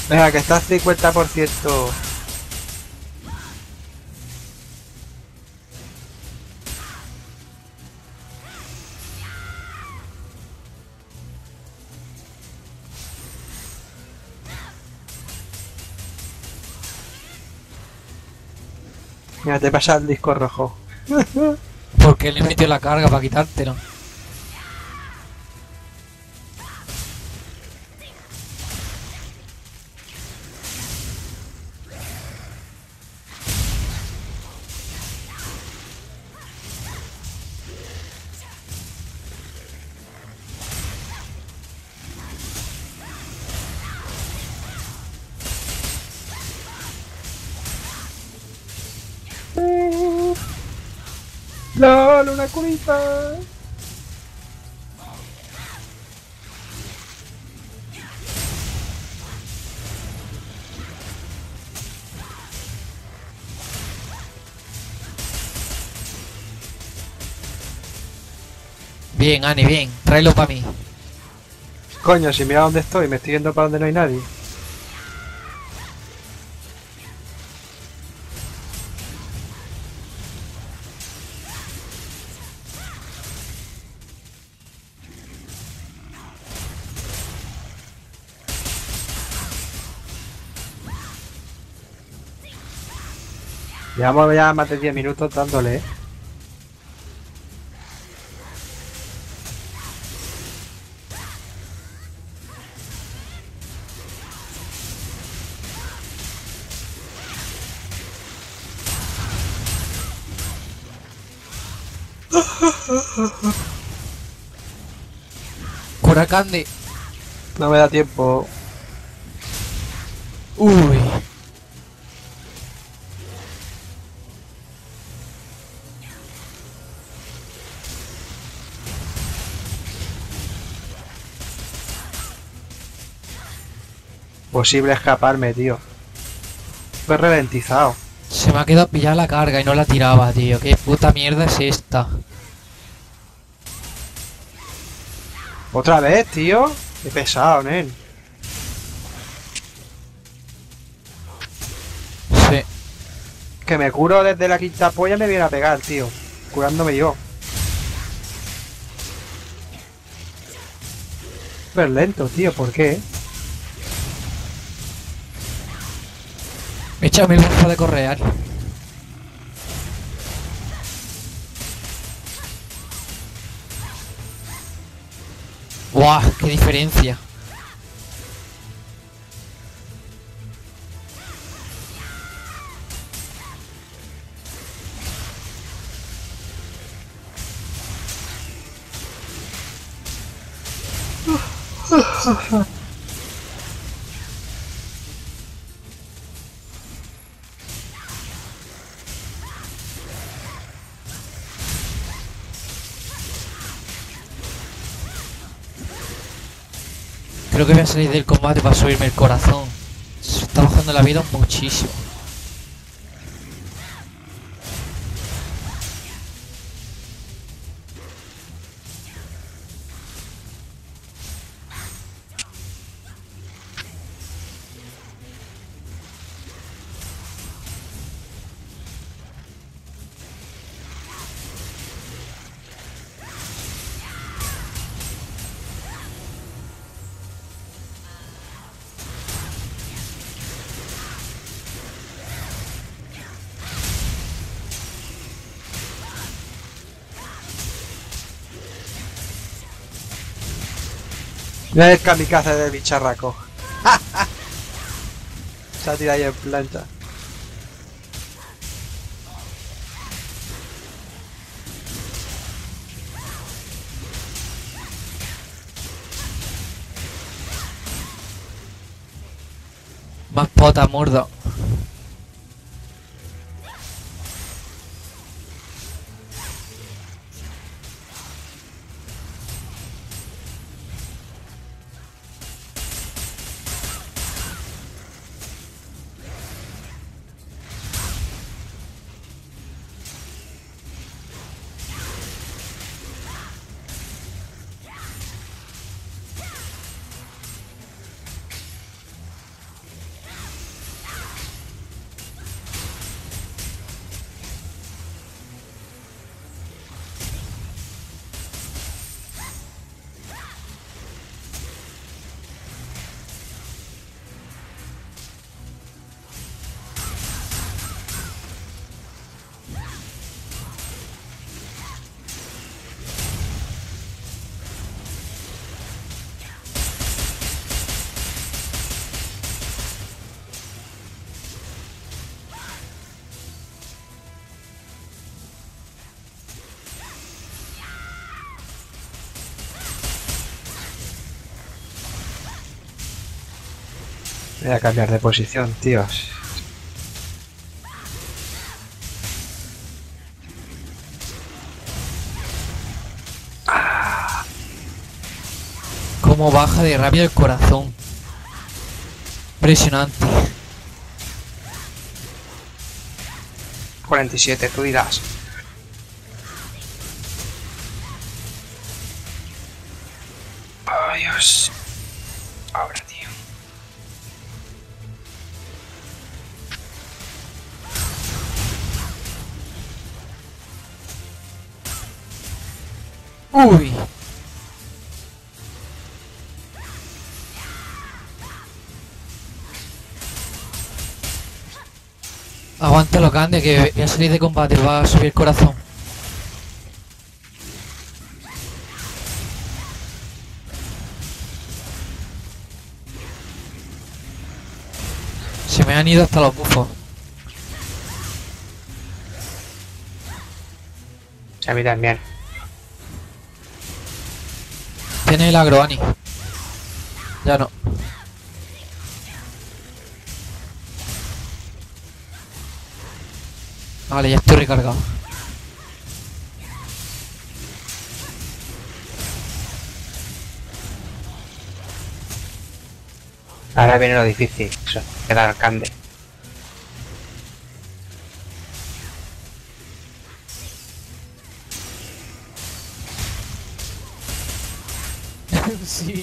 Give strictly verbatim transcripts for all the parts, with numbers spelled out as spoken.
Venga, que estás cincuenta por ciento. Mira, te pasa el disco rojo. Porque le metió la carga para quitártelo. ¡Lol, una curita! Bien, Ani, bien. Tráelo para mí. Coño, si mira dónde estoy, me estoy yendo para donde no hay nadie. Llevamos ya más de diez minutos dándole, ¿eh? Cura Candy. No me da tiempo. Uy. Posible escaparme, tío. Fue ralentizado. Se me ha quedado pillada la carga y no la tiraba, tío. ¿Qué puta mierda es esta? ¿Otra vez, tío? Qué pesado, nen. Sí. Que me curo desde la quinta polla me viene a pegar, tío. Curándome yo. Súper lento, tío. ¿Por qué? Échame el buff de correar. ¡Buah! ¡Qué diferencia! Creo que voy a salir del combate para subirme el corazón. Se está bajando la vida muchísimo. Mira el kamikaze del bicharraco. Se ha tirado ahí en plancha. Más pota, murdo. Voy a cambiar de posición, tíos. Cómo baja de rabia el corazón. Impresionante. cuarenta y siete, tú dirás. Ay, Dios. Ahora, tío. Uy. Aguanta lo grande que voy a salir de combate, va a subir el corazón. Se me han ido hasta los bufos. A mí también. Tiene el agroani. Ya no. Vale, ya estoy recargado. Ahora viene lo difícil. Eso, queda alcalde. Sí.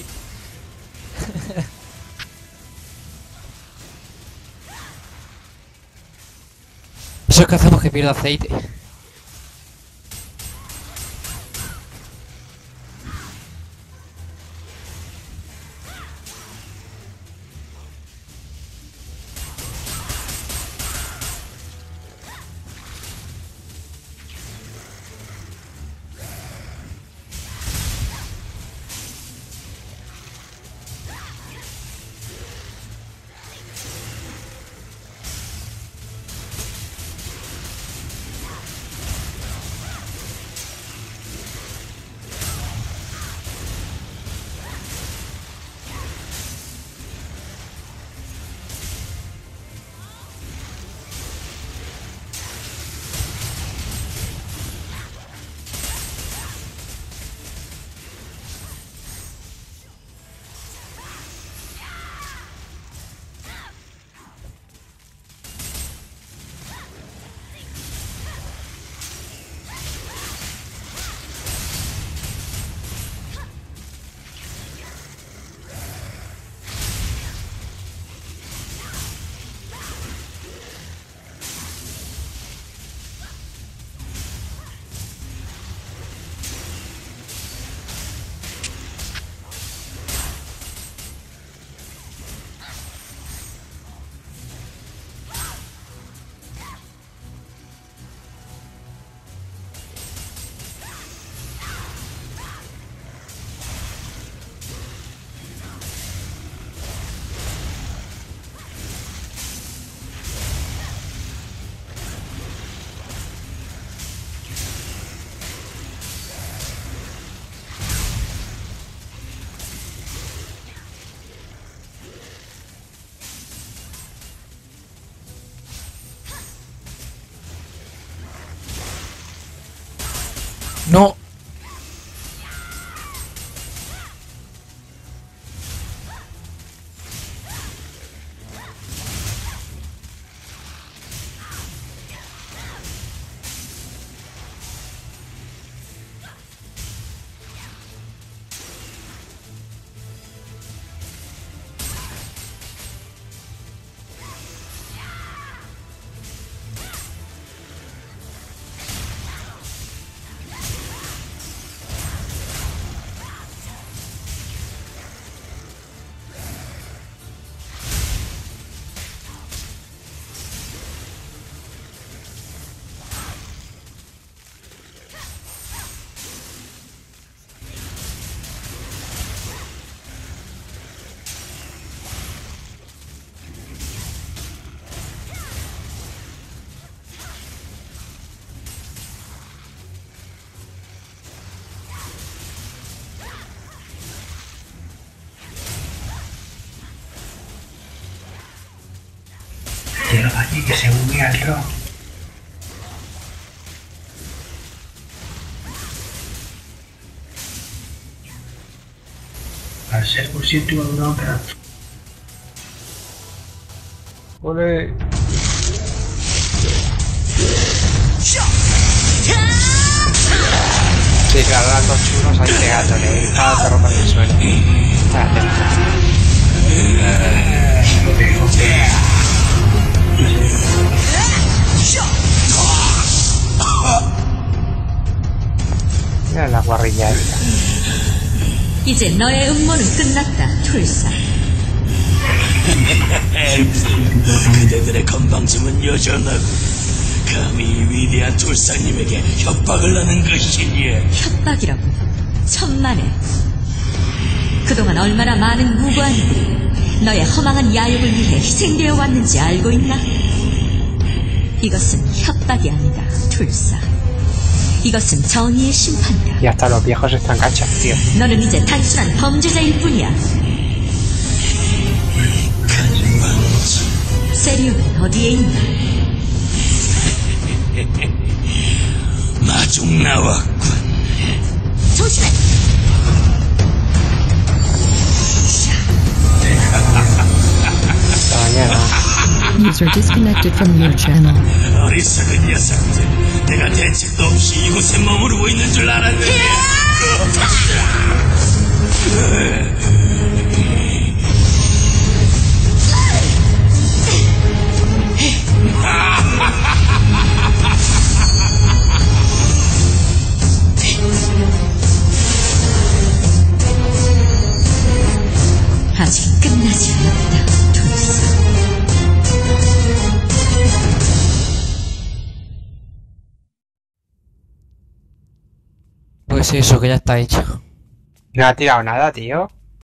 Eso es que hacemos que pierda aceite. No. Déjalo allí que se une al rock. Al ser por ciento igual a una otra. Ole. Sí, claro, las dos chulos ahí pegándole. Cada te rompan el suelo. Espérate. Lo dejo ver. Mira la guarrilla esta. 이제 너의 음모는 끝났다, tulsa. 그대들의 건방짐은 여전하고 감히 위대한 tulsa님에게 협박을 하는 것이니. 협박이라고. 천만에. 그동안 얼마나 많은 무고한 이들이 너의 허망한 야욕을 위해 희생되어 왔는지 알고 있나? 이것은 협박이 아니다, tulsa. 이것은 정의의 심판이다. Y hasta los viejos están cachas, tío. 너는 이제 단순한 범죄자일 뿐이야. 세리움은 어디에 있나? 마중 나왔군. 조심해! Hasta mañana. User disconnected from your channel. 어리석은 녀석들. 내가 대책도 없이 이곳에 머무르고 있는 줄 알았는데. 아직 끝나지 않았다, tulsa. Pues eso, que ya está hecho. No ha tirado nada, tío.